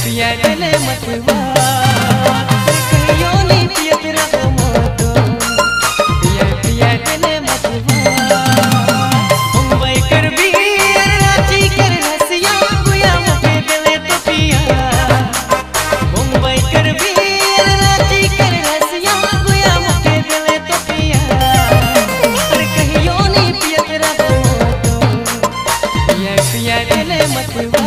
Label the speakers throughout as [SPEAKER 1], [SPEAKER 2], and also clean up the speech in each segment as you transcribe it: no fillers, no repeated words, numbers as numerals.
[SPEAKER 1] पिया दिले मतवा कहियो नहीं पियत रहो मोतो पिया पिया दिले मतवा मुंबई कर वीर रांची कर रसिया गुया मुके दिले तो पिया मुंबई कर वीर रांची कर रसिया गुया मुके दिले तो पिया कहियो नहीं पियत रहो मोतो पिया पिया दिले मतवा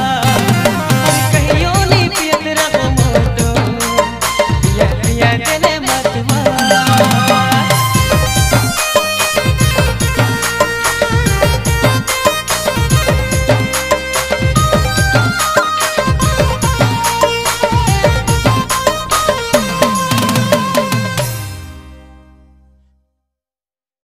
[SPEAKER 2] कहियो नहीं पियत रहो मोतो पिया पिया दिले